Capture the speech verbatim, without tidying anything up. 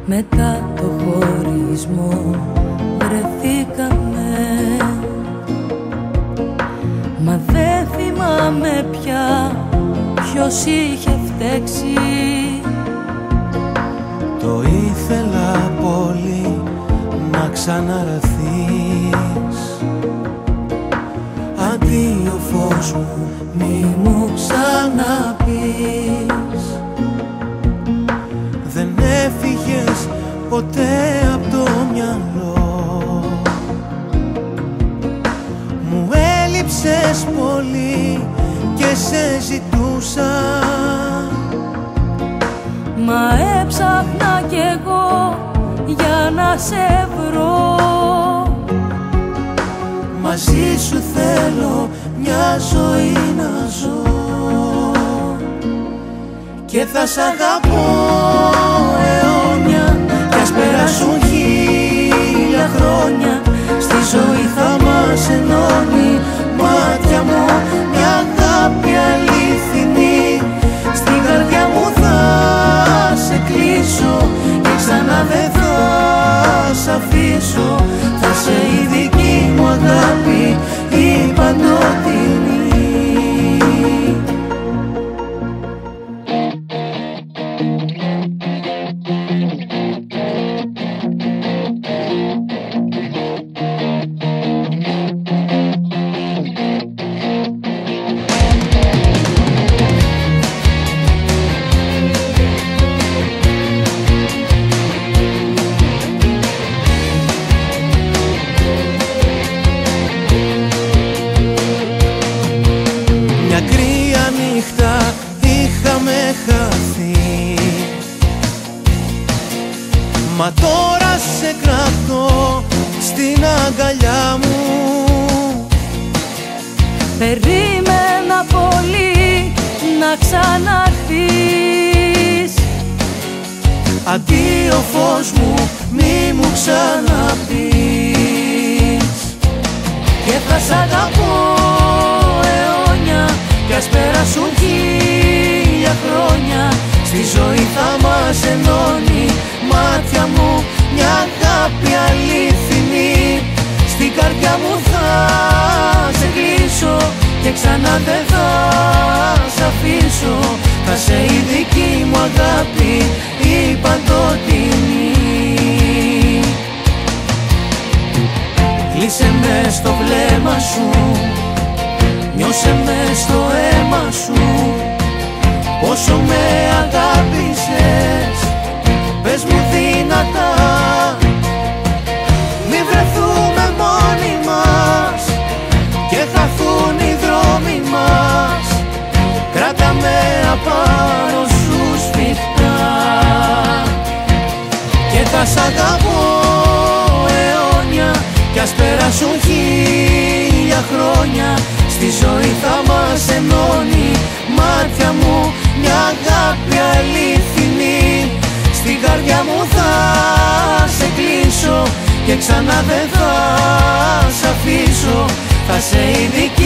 Μετά το χωρισμό βρεθήκαμε, μα δεν θυμάμαι πια ποιος είχε φταίξει. Το ήθελα πολύ να ξαναραθείς. Αντίο φως μου, μη μου ξαναπείς. δεν έφυγες ποτέ απ' το μυαλό μου. Έλειψες πολύ και σε ζητούσα, μα έψαχνα κι εγώ για να σε βρω. μαζί σου θέλω μια ζωή να ζω και θα σ' αγαπώ αιώνια κι ας περάσουν χίλια χρόνια. Στη ζωή θα μας ενώνει, μάτια μου, μια αγάπη αληθινή. Στην καρδιά μου θα σε κλείσω και ξανά δεν θα σ' αφήσω. Θα σε η δική μου αγάπη, η παντοτινή. Μα τώρα σε κρατώ στην αγκαλιά μου. Περίμενα πολύ να ξαναρθείς. Αντίο φως μου, μη μου ξαναπείς. Και θα σ' αγαπώ αιώνια κι ας περάσουν χίλια χρόνια. Στη ζωή θα μας ενώνει, μάτια μου, μια αγάπη αληθινή. Στην καρδιά μου θα σε κλείσω και ξανά δεν θα σ' αφήσω. Θα σε η δική μου αγάπη, η παντοτινή. Κλείσε με στο βλέμμα σου, νιώσε με στο αίμα σου. Πόσο με αγάπησες, πες μου δυνατά. Μη βρεθούμε μόνοι μας και χαθούν οι δρόμοι μας. Κράτα με απάνω σου σφιχτά και θα σ' αγαπώ αιώνια κι ας περάσουν χίλια χρόνια. Στη ζωή θα μας ενώνει, μάτια μου, μια αγάπη αληθινή. Στην καρδιά μου θα σε κλείσω και ξανά δεν θα σ' αφήσω. Θα σε η δική